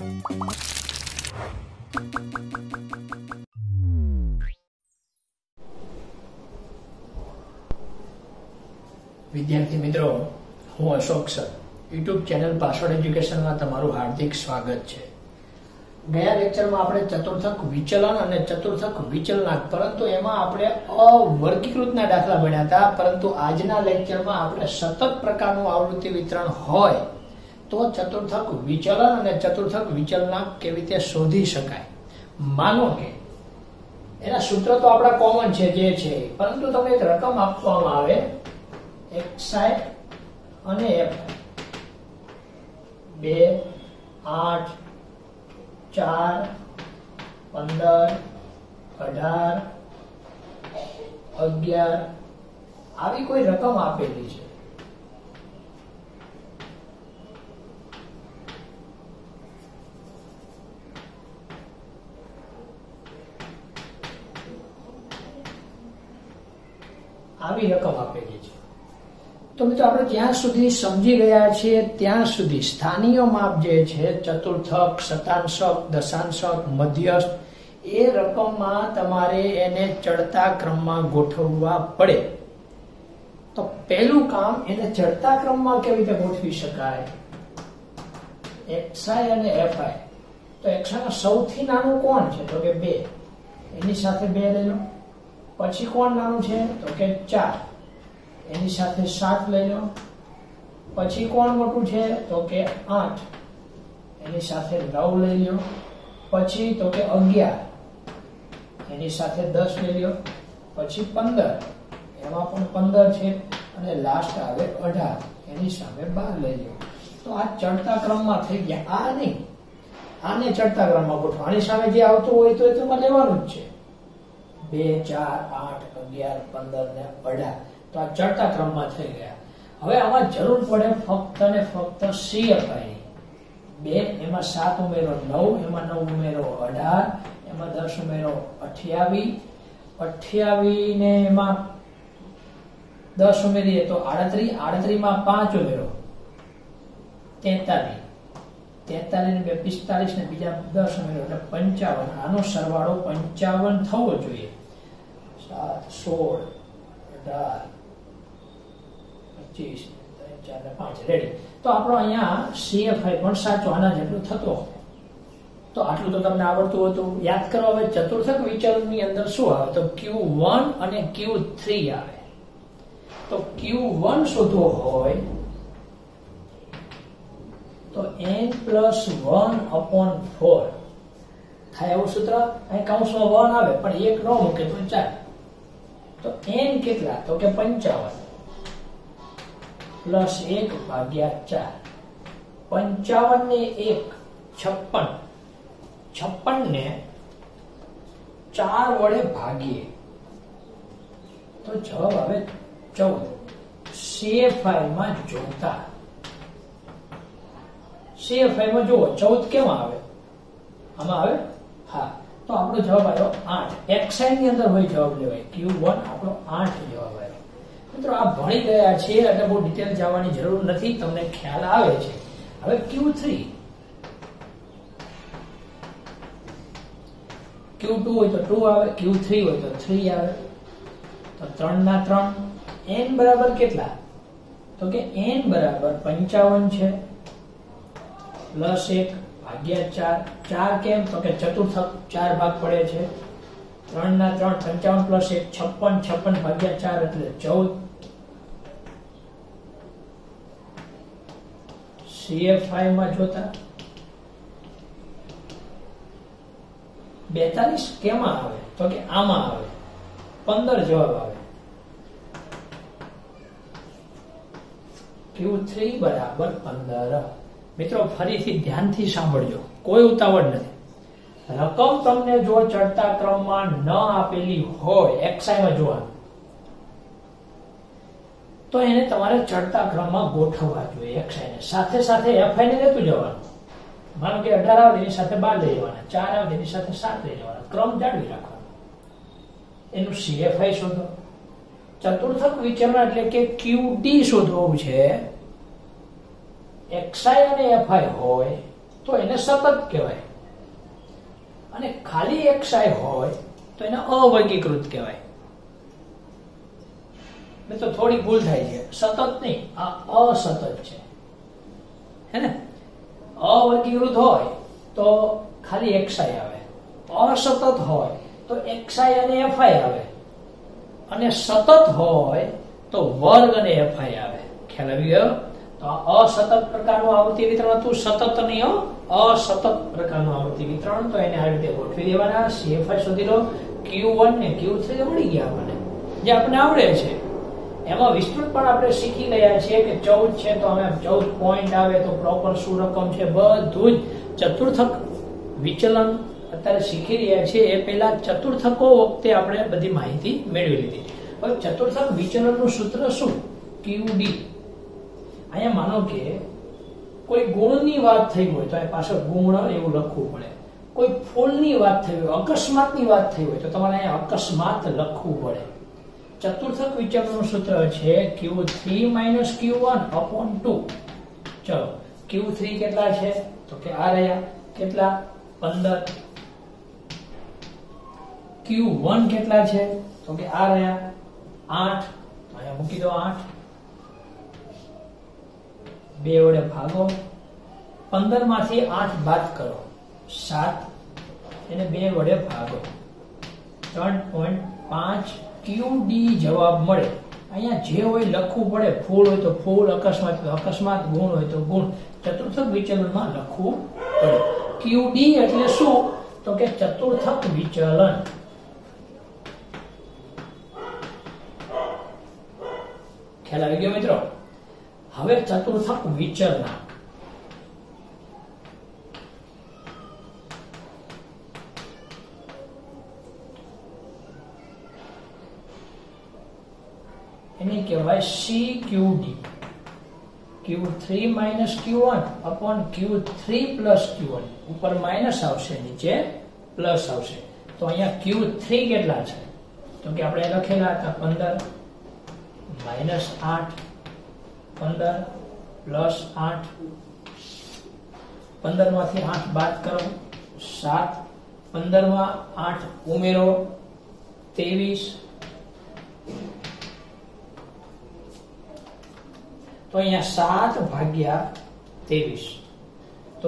વિદ્યાર્થી મિત્રો, હું Ashok sir YouTube channel password એજ્યુકેશનમાં તમારું હાર્દિક સ્વાગત છે. ગયા લેક્ચરમાં આપણે ચતુર્થક વિચલન અને ચતુર્થક વિચલનાંક, પરંતુ એમાં આપણે અવર્ગીકૃતના દાખલા ભણ્યા હતા. પરંતુ આજના લેક્ચરમાં આપણે સતત પ્રકારનું આવૃત્તિ વિતરણ હોય તો ચતુર્થક વિચલન અને ચતુર્થક વિચલનાંક કેવી રીતે શોધી શકાય. માનો કે એના સૂત્ર તો આપણા કોમન છે જે છે, પરંતુ તમને એક રકમ આપવામાં આવે xi અને f 2, 8, 4, 15, 18, 11 આવી કોઈ રકમ આપેલી છે. આવી રકમ આપેલી છે. તો મિત્રો આપણે જ્યાં સુધી સમજી ગયા છીએ ત્યાં સુધી સ્થાનીય માપ જે છે ચતુર્થક, શતાંશક, દશાંશક, મધ્યસ્થ, એ રકમમાં તમારે એને ચડતા ક્રમમાં ગોઠવવા પડે. તો પહેલું કામ એને ચડતા ક્રમમાં કેવી રીતે ગોઠવી શકાય? xi અને fi. તો xi માં સૌથી નાનું કોણ છે? તો કે 2, એની સાથે 2 લઈ લો. પછી કોણ નાનું છે? તો કે 4, એની સાથે 7 લઈ લો. પછી કોણ મોટું છે? તો કે 8, એની સાથે 9 લઈ લો. પછી તો કે 11, એની સાથે 10 લઈ લો. પછી 15, એમાં પણ 15 છે. અને લાસ્ટ આવે 18, એની સામે 12 લઈ લો. તો આ ચડતા ક્રમમાં થઈ ગયા. આ નહીં, આને ચડતા ક્રમમાં ગોઠવો. આની સામે જે આવતું હોય તો એ તમારે લેવાનું જ છે. 2, 4, 8, 11, 15 ને 18. તો આ ચડતા ક્રમમાં થઈ ગયા. હવે આમાં જરૂર પડે ફક્ત ને ફક્ત CFI ની. 2, એમાં 7 ઉમેરો 9, એમાં 9 ઉમેરો 18, એમાં 10 ઉમેરો 28, 28 ને એમાં 10 ઉમેરીએ તો 38, 38 માં 5 ઉમેરો 43, 43 ને 2 45 ને બીજા 10 ઉમેરો એટલે 55. આનો સરવાળો 55 થવો જોઈએ. 7, 16, 18, 25, 3, 4 ને 5 રેડી. તો આપણો અહીંયા CFI પણ સાચો આના જેટલું થતો. તો આટલું તો તમને આવડતું હતું. યાદ કરો. હવે ચતુર્થક વિચલનની અંદર શું આવે? તો Q1 અને Q3 આવે. તો Q1 શોધવો હોય તો n+1/4 થાય એવું સૂત્ર. અહીં કૌંસમાં 1 આવે પણ 1 ન મૂકે તો 4. તો n કેટલા? તો કે 55 પ્લસ 1 ભાગ્યા 4. 55 ને 1 56. 56 ને 4 વડે ભાગીએ તો જવાબ આવે 14. CFI માં જોતા, CFI માં જુઓ 14 કેમ આવે? આમાં આવે. હા, તો આપણો જવાબ આવ્યો 8. xi ની અંદર હોય જવાબ લેવાય. Q1 આપણો 8 જવાબ આવ્યો. મિત્રો આ ભણી ગયા છે એટલે બહુ ડિટેલ જવાની જરૂર નથી, તમને ખ્યાલ આવે છે. હવે Q3, Q2 હોય તો 2 આવે, Q3 હોય તો 3 આવે. તો 3 ના 3. n બરાબર કેટલા? તો કે n બરાબર 55 છે પ્લસ 1 ભાગ્યા 4. 4 કેમ? તો કે ચતુર્થક 4 ભાગ પડે છે. 3 ના 3 55 પ્લસ 1 56. 56 ભાગ્યા 4 એટલે 14. CFI માં જોતા 42 કેમાં આવે? તો કે આમાં આવે. 15 જવાબ આવે. Q3 બરાબર 15. મિત્રો ફરીથી ધ્યાનથી સાંભળજો, કોઈ ઉતાવળ નથી. રકમ તમને જો ચડતા ક્રમમાં ન આપેલી હોય, xi માં જોવાનું, તો એને તમારે ચડતા ક્રમમાં ગોઠવવા જોઈએ. xi ને સાથે સાથે fi ને લેતું જવાનું. માનો કે 18 આવે એની સાથે 12 લઈ જવાના, 4 આવે એની સાથે 7 લઈ જવાના. ક્રમ જાળવી રાખવાનો. એનું CFI શોધો. ચતુર્થક વિચલન એટલે કે QD શોધવું છે. xi અને fi હોય તો એને સતત કહેવાય, અને ખાલી xi હોય તો એને અવર્ગીકૃત કહેવાય. તો થોડી ભૂલ થાય છે, સતત નહીં, આ અસતત છે, હે ને. અવર્ગીકૃત હોય તો ખાલી xi આવે, અસતત હોય તો xi અને fi આવે, અને સતત હોય તો વર્ગ અને fi આવે. ખ્યાલ આવી ગયો? તો આ અસતત પ્રકારનું આવૃત્તિ વિતરણ હતું, સતત નહીં, અસતત પ્રકારનું આવૃત્તિ વિતરણ. તો એને આ રીતે ગોઠવી દેવાના. CFI શોધી લો. Q1 ને Q3 મળી ગયા આપણને, જે આપણને આવડે છે. એમાં વિસ્તૃત પણ આપણે શીખી ગયા છીએ કે 14 છે તો અમે 14 પોઈન્ટ આવે તો પ્રોપર શું રકમ છે, બધું જ ચતુર્થક વિચલન અત્યારે શીખી રહ્યા છીએ. એ પહેલા ચતુર્થકો વખતે આપણે બધી માહિતી મેળવી લીધી. હવે ચતુર્થક વિચલનનું સૂત્ર શું? QD. અહીંયા માનો કે કોઈ ગુણની વાત થઈ હોય તો એ પાછળ ગુણ એવું લખવું પડે. કોઈ ફૂલની વાત થઈ હોય, અકસ્માતની વાત થઈ હોય તો તમારે અહીંયા અકસ્માત લખવું પડે. ચતુર્થક વિચલનનું સૂત્ર છે Q3 - Q1 upon 2. ચલો, Q3 કેટલા છે? તો કે આ રહ્યા કેટલા? 15. Q1 કેટલા છે? તો કે આ રહ્યા 8. અહીંયા મૂકી દો 8. 2 વડે ભાગો. 15 માંથી 8 બાદ કરો, 7. એને 2 વડે ભાગો, 3.5 QD જવાબ મળે. અહીંયા જે હોય લખવું પડે. ફૂલ હોય તો ફૂલ, અકસ્માત હોય તો અકસ્માત, ગુણ હોય તો ગુણ. ચતુર્થક વિચલનમાં લખવું પડે. QD એટલે શું? તો કે ચતુર્થક વિચલન. ખ્યાલ આવી ગયો મિત્રો? હવે ચતુર્થક વિચલન એને કહેવાય CQD. Q3 - Q1 upon Q3 plus Q1. ઉપર માઇનસ આવશે, નીચે પ્લસ આવશે. તો અહીંયા Q3 કેટલા છે? તો કે આપણે લખેલા હતા 15 -8, 15 + 8. 15 માંથી 8 બાદ કરો, 7. 15 માં 8 ઉમેરો, 23. તો અહીંયા 7 ભાગ્યા 23 તો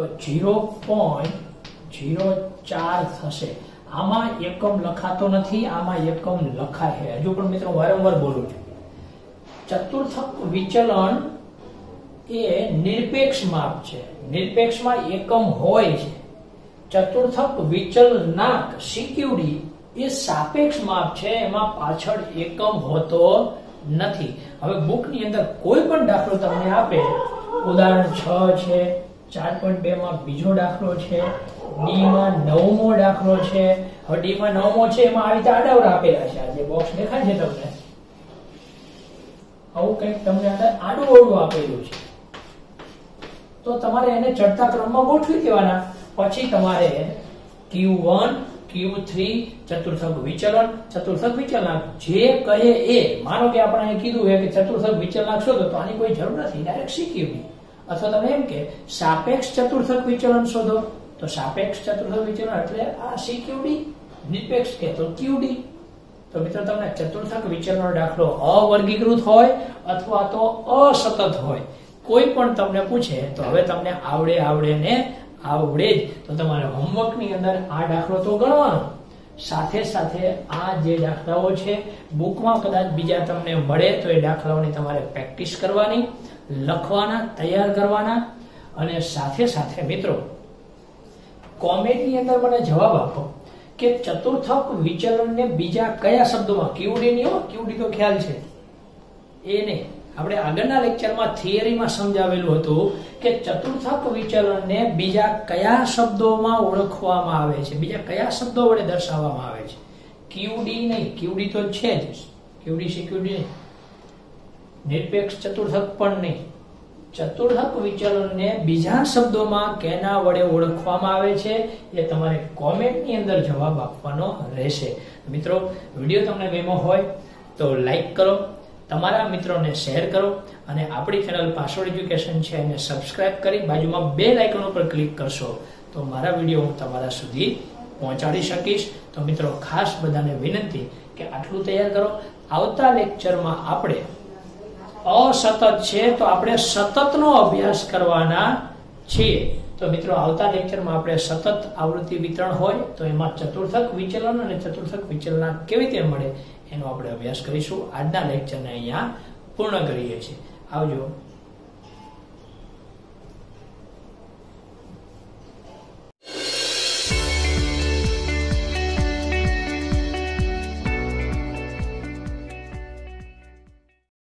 0.04 થશે. આમાં એકમ લખાતો નથી, આમાં એકમ લખાય છે. હજુ પણ મિત્રો વારંવાર બોલું છું, ચતુર્થક વિચલન એ નિરપેક્ષ માપ છે. નિરપેક્ષમાં એકમ હોય છે. ચતુર્થક વિચલનાંક CQD એ સાપેક્ષ માપ છે, એમાં પાછળ એકમ હોતો નથી. હવે બુક ની અંદર કોઈ પણ દાખલો તમને આપે, ઉદાહરણ 6 છે, 4.2 માં બીજો દાખલો છે, ડી માં 9મો દાખલો છે. હવે ડી માં 9મો છે એમાં આવી રીતે આડાવડા આપેલા છે. આ જે બોક્સ દેખાય છે તમને, આવું કંઈક તમને અંદર આડું અવળું આપેલું છે. તો તમારે એને ચડતા ક્રમમાં ગોઠવી દેવાના. પછી તમારે Q1 Q3 ચતુર્થક વિચલન, ચતુર્થક વિચલનાંક જે કહે એ. માનો કે આપણે કીધું છે કે ચતુર્થક વિચલનાંક શોધો, તો આની કોઈ જરૂર નથી, ડાયરેક્ટ CQD. અથવા તમે એમ કે સાપેક્ષ ચતુર્થક વિચલન શોધો, તો સાપેક્ષ ચતુર્થક વિચલન એટલે આ CQD. નિરપેક્ષ કે તો QD. તો મિત્રો તમને ચતુર્થક વિચલનનો દાખલો અવર્ગીકૃત હોય અથવા તો અસતત હોય, કોઈ પણ તમને પૂછે તો હવે તમને આવડે જ. તો તમારે હોમવર્ક ની અંદર આ દાખલો તો ગણવાનો, સાથે સાથે આ જે દાખલાઓ છે બુકમાં કદાચ બીજા તમને મળે તો એ દાખલાઓની તમારે પ્રેક્ટિસ કરવાની, લખવાના, તૈયાર કરવાના. અને સાથે સાથે મિત્રો કોમેન્ટની અંદર મને જવાબ આપો કે ચતુર્થક વિચલનને બીજા કયા શબ્દોમાં, QD ની QD તો ખ્યાલ છે એ નહીં. આપણે આગળના લેક્ચરમાં થિયરીમાં સમજાવેલું હતું કે ચતુર્થક વિચલનને બીજા કયા શબ્દોમાં ઓળખવામાં આવે છે, બીજા કયા શબ્દો વડે દર્શાવવામાં આવે છે. QD નહીં, QD તો છે જ, QD CQD નહીં. નિરપેક્ષ ચતુર્થક પણ નહીં. ચતુર્થક વિચલનને બીજા શબ્દોમાં કેના વડે ઓળખવામાં આવે છે એ તમારે કોમેન્ટની અંદર જવાબ આપવાનો રહેશે. મિત્રો વિડીયો તમને ગમ્યો હોય તો લાઈક કરો, તમારા મિત્રોને શેર કરો અને આપણી ચેનલ પાસવર્ડ એજ્યુકેશન છે એને સબસ્ક્રાઇબ કરી બાજુમાં બેલ આઇકન ઉપર ક્લિક કરશો તો મારા વિડીયો હું તમારા સુધી પહોંચાડી શકીશ. તો મિત્રો ખાસ બધાને વિનંતી કે આટલું તૈયાર કરો. આવતા લેક્ચરમાં આપણે અસતત છે તો આપણે સતતનો અભ્યાસ કરવાના છીએ. તો મિત્રો આવતા લેક્ચરમાં આપણે સતત આવૃત્તિ વિતરણ હોય તો એમાં ચતુર્થક વિચલન અને ચતુર્થક વિચલના કેવી રીતે મળે એનો આપણે અભ્યાસ કરીશું. આજના લેક્ચરને અહીંયા પૂર્ણ કરીએ છીએ. આવજો.